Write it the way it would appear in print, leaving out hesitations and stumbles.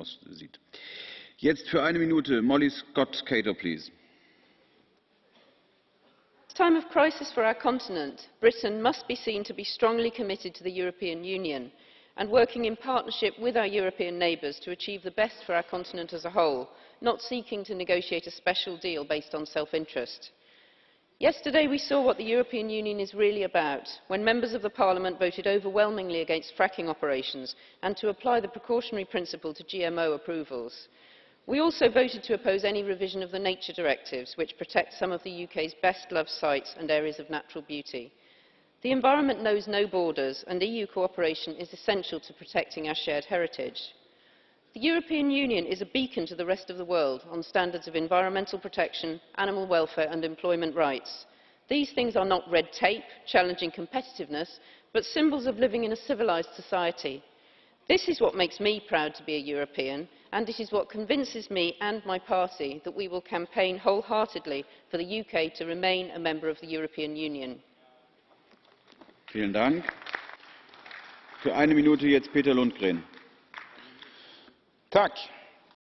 aussieht. Jetzt für eine Minute Molly Scott Cato, please. At a time of crisis for our continent, Britain must be seen to be strongly committed to the European Union and working in partnership with our European neighbours to achieve the best for our continent as a whole, not seeking to negotiate a special deal based on self-interest. Yesterday we saw what the European Union is really about, when members of the Parliament voted overwhelmingly against fracking operations and to apply the precautionary principle to GMO approvals. We also voted to oppose any revision of the nature directives, which protect some of the UK's best-loved sites and areas of natural beauty. The environment knows no borders, and EU cooperation is essential to protecting our shared heritage. The European Union is a beacon to the rest of the world on standards of environmental protection, animal welfare and employment rights. These things are not red tape, challenging competitiveness, but symbols of living in a civilised society. This is what makes me proud to be a European, and it is what convinces me and my party that we will campaign wholeheartedly for the UK to remain a member of the European Union. Vielen Dank. Für eine Minute jetzt Peter Lundgren. Tak.